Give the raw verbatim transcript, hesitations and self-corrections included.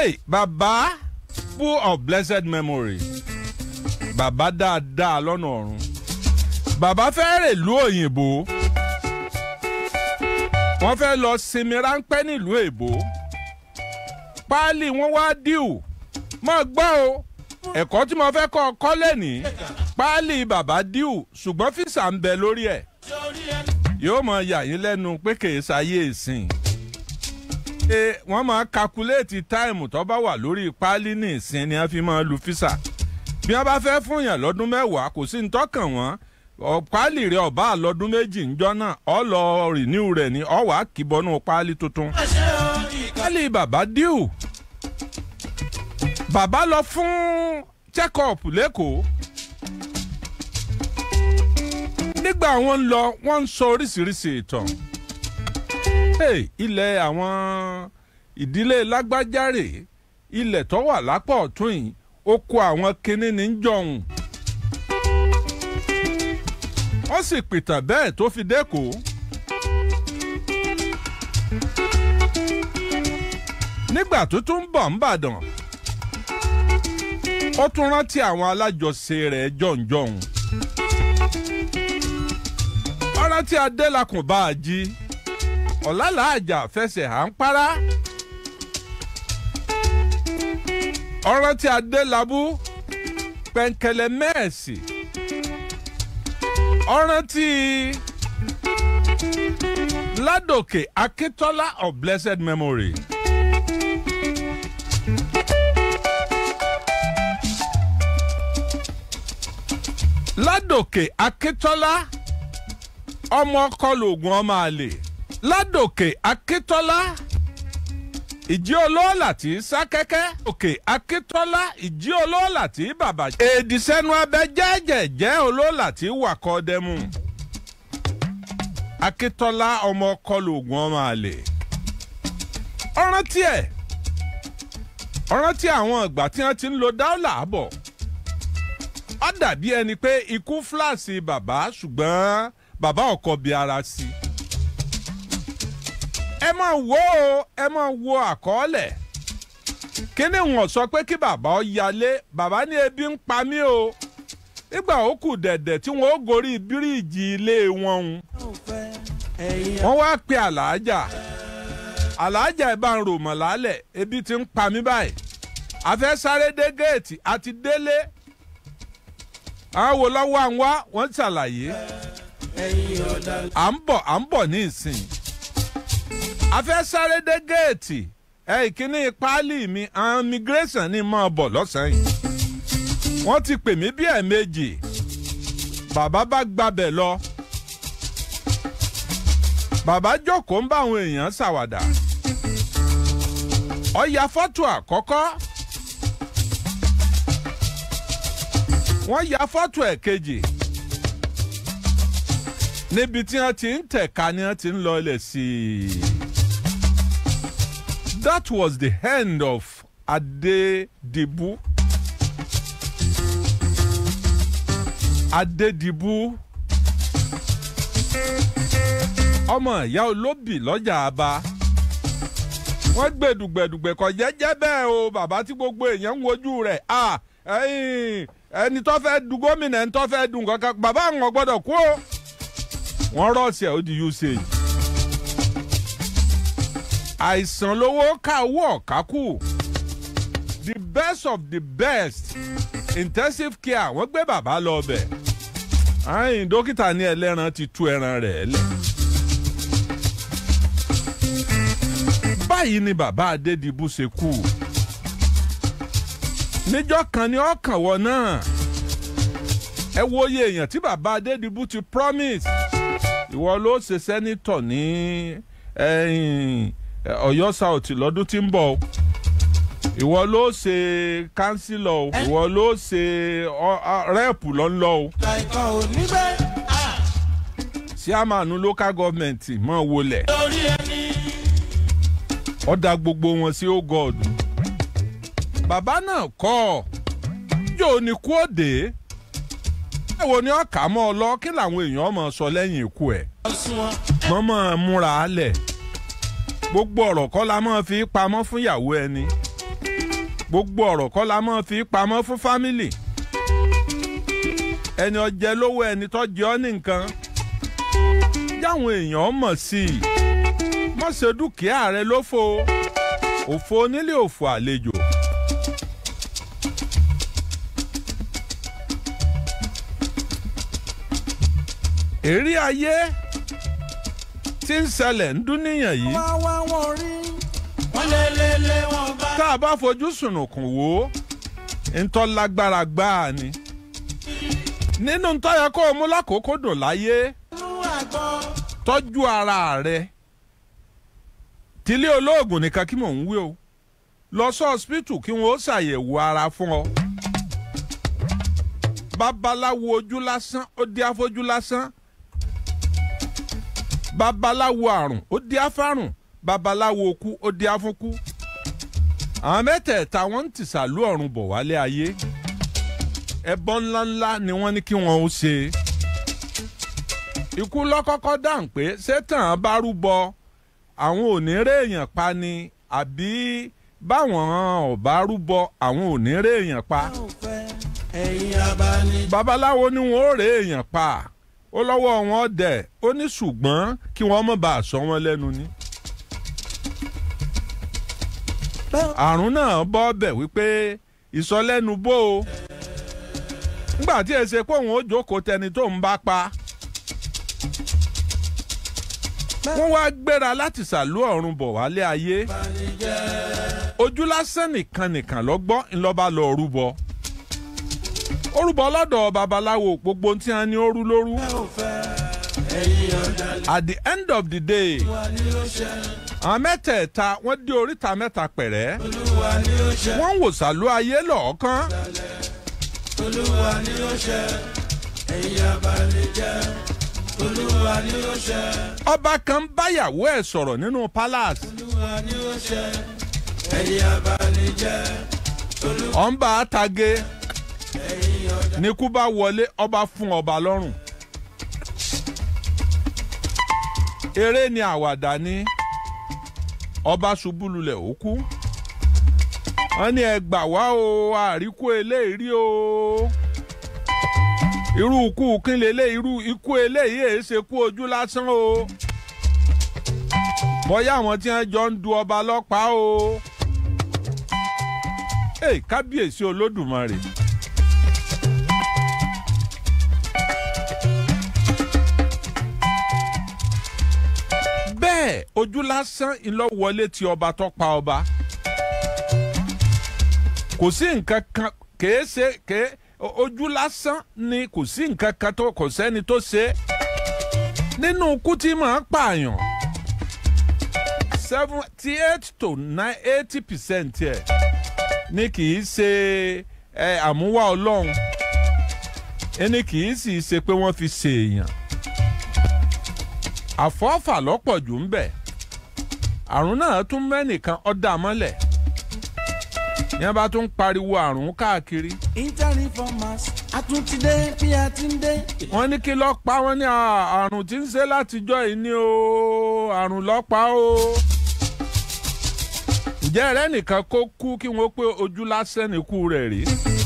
Hey, Baba, full of blessed memory. Baba dáadáa lọ́nà ọ̀run. Baba fẹ́ rè ìlú òyìnbó. Wọ́n fẹ́ lọ sinmi ráńpẹ́ nílùú èbó. Páálí wọn wá díù. Má gbọ́ o. Ẹ̀kọ́ tí mo fẹ́ kọ́ kọ́ lẹ́nìí. Páálí bàbá díù ṣùgbọ́n físà ń bẹ lórí ẹ̀. Yóò mọ yà yín lẹ́nu pé kèé sáyé ìsìn. Ṣé wọ́n máa kakuléètì táìmù tó bá wà lórí páálí ní ìsìn ni wọ́n fi máa lu físà. Bí wọ́n bá fẹ́ fún yàn lọ́dún mẹ́wàá kò sí ní tọ́kàn wọ́n. Páálí rẹ̀ ọ̀bá lọ́dún méjì ńjọ́ náà ọ lọ rìníw rẹ̀ ní ọ̀wá kìbọnú páálí tuntun. Páálí bàbá díù. Bàbá lọ fún check-up lẹ́kọ̀ọ́. Nígbà wọ́n lọ wọ́n ń sọ oríṣiríṣi ìtàn. Hey, ilẹ̀ àwọn ìdílé lágbájáre ilẹ̀ tó wà lápá ọ̀tún yìí ó kó àwọn kinní ní jọ̀hún. Ó sì pìtàn bẹ́ẹ̀ tó fi dẹ́kọ̀ọ́. Nígbà tó tún ń bọ̀ ń bàdàn ó tún rántí àwọn alájọṣe rẹ̀ jọ̀ǹjọ̀hún. Ó rántí Adélakùn bá a jí ọ̀làlàájà fẹsẹ̀ à ń para. Ó rántí Adélabú pẹ̀ǹkẹ̀lẹ̀ mẹ́ẹ̀sì. Ó rántí Ládòkè Akíntọ́lá of blessed memory. Ládòkè Akíntọ́lá ọmọ ọkọlù ògùn ọmọ àlè. Ládòkè Akíntọ́lá ìjí olóòlà tí sá kẹ́kẹ́. Òkè Akíntọ́lá ìjí olóòlà tí bàbá. Èdì sẹ́nu abẹ jẹ́jẹ̀jẹ́ olóòlà tí wàkọ́ dẹ́mu. Akíntọ́lá ọmọ ọkọlù ògùn ọmọ àlè. Ó rántí ẹ̀. Ó rántí àwọn ìgbà tí wọ́n ti ń lo dáúlà àbọ̀. Ó dàbí ẹni pé ikú fúláàsì bàbá ṣùgbọ́n bàbá ọkọ bí ara sí. Ẹ máa wo o, ẹ máa wo àkọọ́lẹ̀. Kíni wọ́n sọ pé kí bàbá ó yálé, bàbá ní ebi ń pa mí o. Nígbà ó kù dẹ̀dẹ̀ tí wọ́n ó gorí bíríìjì ilé wọn. Wọ́n wá pe àlàájà. Àlàájà ẹ̀ bá ń rò mọ̀ lálẹ̀, ebi ti ń pa mí báyìí. A fẹ́ sáré dé géètì àti délé. Àwọn wo lọ́wọ́ à ń wá wọ́n ṣàlàyé. À ń bọ̀ à ń bọ̀ ní ìsìn. A fẹ́ sáré dé géètì. Ẹ ìkíní páálí mi àwọn immigration ní máa bọ̀ lọ́sàn-án yìí. Wọ́n ti pè mí bí ẹ̀ẹ̀mejì. Bàbá bá gbabẹ̀ lọ. Bàbá jókòó ń bá àwọn èèyàn ṣàwàdà. Ó ya fọ́tò àkọ́kọ́. Wọ́n ya fọ́tò ẹ̀kejì. Níbi tí wọ́n ti ń tẹ̀ka ni wọ́n ti ń lọ ilẹ̀ sí i. That was the end of Adedibu. Adedibu. Ọmọ ìyá olóbì lọ́jà Aba. Wọ́n gbẹ̀dùgbẹ̀dùgbẹ̀ kọ̀ jẹ́jẹ́ bẹ́ẹ̀ o bàbá tí gbogbo èèyàn ń wojú rẹ̀. Ah, ẹ̀yìn ẹni tó fẹ́ du gómìnà ẹni tó fẹ́ du nǹkan kan bàbá àwọn gbọ́dọ̀ kú o. Wọ́n rọ̀ọ̀sì ẹ̀ ó di usage. Àìsàn lówó ká owó ọ̀ká kù. The best of the best intensive care wọ́n gbé bàbá lọ bẹ̀. Àyìn dókítà ní ẹlẹ́ran ti tú ẹran rẹ̀ lẹ̀. Báyìí ni bàbá Adedibu ṣe kú. Níjọ́ kan ni ọkàn wọ náà. Ẹ wo iye èèyàn tí bàbá Adedibu ti promise. Ìwọ ló ṣe sẹ́nítọ̀ ní Ọ̀yọ́ South lọ́dún tí ń bọ̀. Ìwọ ló ṣe kánsílọ̀ o. Ìwọ ló ṣe rẹ́ẹ̀pù lọ́nlọ́ o. Síámànù local government mọ̀ wọlé. Ó dá gbogbo wọn sí ó God. Bàbá náà kọ́ yóò ní kú òde. Ẹ̀wọ̀n ni ọ̀kà mọ́ ọ lọ kí làwọn èèyàn mọ̀ sọ lẹ́yìn ikú ẹ̀. Mọ́mọ́ múra alẹ̀. Gbogbo ọ̀rọ̀ kọ́ la máa fi pamọ́ fún ìyàwó ẹni. gbogbo ọ̀rọ̀ kọ́ la máa fi pamọ́ fún fámìlì ẹni ọjẹ́ lówó ẹni tó jẹ́ ọ́ ní nǹkan jáwọn èèyàn mọ̀ sí i mọ̀ ṣe dúkìá rẹ lófo òfo onílé òfò àlejò. èrè ayé tí ń ṣẹlẹ̀ ń dún níyàn yìí tá a bá fojú sùnùkùn wò ó ntọ́ lágbára gbáà ni nínú ntọ́ yẹ kó o mú lákòókò dùn láyé tọ́jú ara rẹ tílé olóògùn nìkan kí mò ń wí o lọ sí ọsibítù kí wọ́n ó ṣàyẹ̀wò ara fún ọ babaláwo ojú lásán ó di afọ́jú lásán babaláwo àrùn ó di afárùn babaláwo okú ó di afúnkú àwọn mẹ́tẹ̀ẹ̀ta wọ́n ń tìsàlú ọ̀run bọ̀ wálé ayé ẹbọ ńláńlá ni wọ́n ní kí wọ́n ó ṣe ikú lọ́kọ́kọ́ dáhùn pé sétàn bá rúbọ àwọn ò ní réèyàn pa ni àbí báwọn ò bá rúbọ àwọn ò ní réèyàn pa babaláwo ni wọ́n ó réèyàn pa ó lọ́wọ́ wọn dẹ̀ ó ní ṣùgbọ́n kí wọ́n má bàa sọ wọ́n lẹ́nu ni. àrùn náà bọ́ bẹ̀ wípé ìsọlẹ́nu bó o nígbà tí ẹ ṣe pé òun ó jókòó tẹni tó ń bá pa wọ́n wá gbéra láti sàlú ọ̀run bọ̀ wálé ayé ojú lásán nìkan nìkan lọ́gbọ́n ńlọ́ba lọ rúbọ orúbọ lọ́dọ̀ babaláwo gbogbo tí a ní orú lóru at the end of the day àwọn mẹ́tẹ̀ẹ̀ta wọ́n dé oríta mẹ́ta pẹ̀rẹ́ wọ́n ń wò sàlú ayé lọ́ọ̀kan ọba kan báyàwó ẹ̀ sọ̀rọ̀ nínú palace ọ̀nba àtàgé ní kú bá wọlé ọba fún ọba lọ́rùn eré ni àwàdà ni ọba ṣubú lulẹ̀ ó kú wọ́n ní ẹ gbà wá o àríkú eléyìí o irú ikú kínlélẹ̀ irú ikú eléyìí èé ṣe kú ojú lásán o bóyá àwọn tí wọ́n jọ ń du ọba lọ́pàá o ẹ kábíyèsí olódùmarè. bẹ́ẹ̀ ojú lásán ńlọ wọlé tí ọba tó pa ọba kò sí nǹkan kan kèé ṣe kèé ojú lásán ni kò sí nǹkan kan tó kò sẹ́ni tó ṣe nínú ikú tí màá pààyàn seventy eight to nine eighty percent ẹ̀ ní kì í ṣe ẹ àmúwá ọlọ́run ẹni kì í sì ṣe pé wọ́n fi ṣe èèyàn àfọ́fà lọ́pọ̀ jù ń bẹ̀ àrùn náà tún mẹ́nìkan ọ̀dà mọ́lẹ̀ yẹn bá tún pariwo àrùn káàkiri. Inter-reformers àtúntìdé bí a ti ń dé. wọ́n ní kí ló pa wọ́n ní àrùn tí ń ṣe látijọ́ yìí ni o àrùn ló pa o. ǹjẹ́ ẹ̀rẹ́ nìkan kó kú kí wọ́n pé ojú lásán nìkú rẹ̀ rí.